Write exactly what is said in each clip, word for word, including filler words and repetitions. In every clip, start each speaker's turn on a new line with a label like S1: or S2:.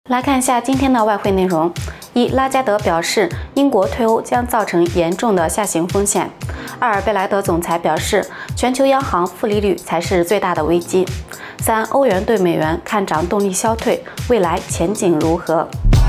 S1: 来看一下今天的外汇内容。一、拉加德表示，英国退欧将造成严重的下行风险。二、贝莱德总裁表示，全球央行负利率才是最大的危机。三、欧元对美元看涨动力消退，未来前景如何？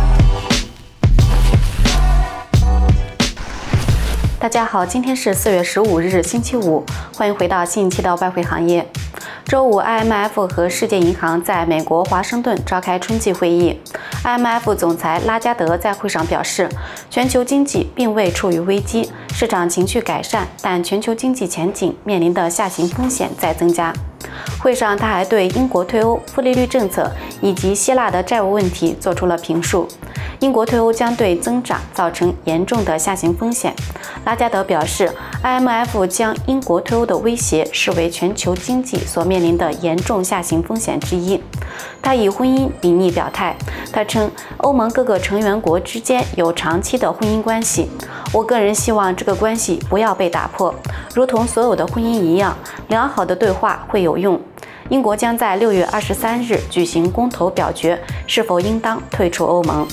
S1: 大家好，今天是四月十五日，星期五，欢迎回到新一期的外汇行业。周五 ，I M F 和世界银行在美国华盛顿召开春季会议。I M F 总裁拉加德在会上表示，全球经济并未处于危机，市场情绪改善，但全球经济前景面临的下行风险在增加。会上，他还对英国退欧、负利率政策以及希腊的债务问题做出了评述。英国退欧将对增长造成严重的下行风险。拉加德表示 ，I M F 将英国退欧的威胁视为全球经济所面临的严重下行风险之一。他以婚姻比拟表态，他称欧盟各个成员国之间有长期的婚姻关系。我个人希望这个关系不要被打破，如同所有的婚姻一样，良好的对话会有用。英国将在六月二十三日举行公投表决，是否应当退出欧盟。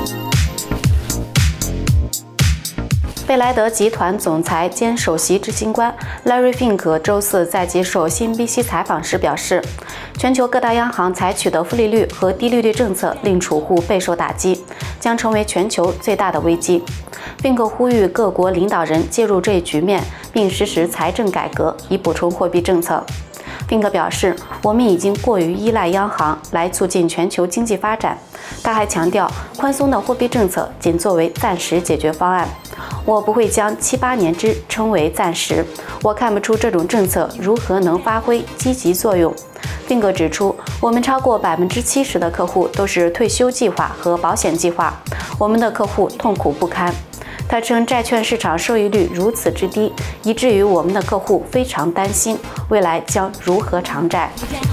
S1: 贝莱德集团总裁兼首席执行官 Larry Fink 周四在接受 C N B C 采访时表示，全球各大央行采取的负利率和低利率政策令储户备受打击，将成为全球最大的危机。Fink 呼吁各国领导人介入这一局面，并实施财政改革，以补充货币政策。Fink 表示，我们已经过于依赖央行来促进全球经济发展。他还强调，宽松的货币政策仅作为暂时解决方案。我不会将七八年之称为暂时，我看不出这种政策如何能发挥积极作用。Fink 指出，我们超过百分之七十的客户都是退休计划和保险计划，我们的客户痛苦不堪。他称，债券市场收益率如此之低，以至于我们的客户非常担心未来将如何偿债。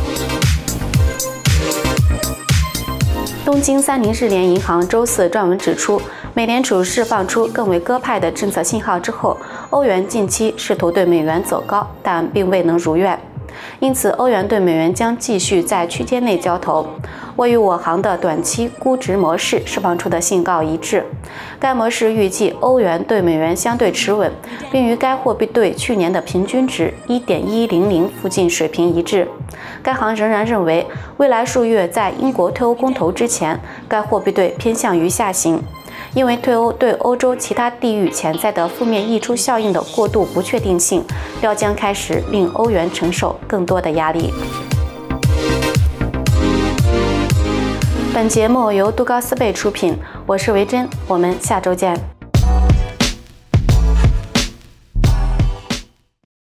S1: 东京三菱日联银行周四撰文指出，美联储释放出更为鸽派的政策信号之后，欧元近期试图对美元走高，但并未能如愿。因此，欧元对美元将继续在区间内交投。我与我行的短期估值模式释放出的信告一致，该模式预计欧元对美元相对持稳，并与该货币对去年的平均值 一点一零零 附近水平一致。该行仍然认为，未来数月在英国退欧公投之前，该货币对偏向于下行。因为退欧对欧洲其他地域潜在的负面溢出效应的过度不确定性，要将开始令欧元承受更多的压力。本节目由杜高斯贝出品，我是维珍，我们下周见。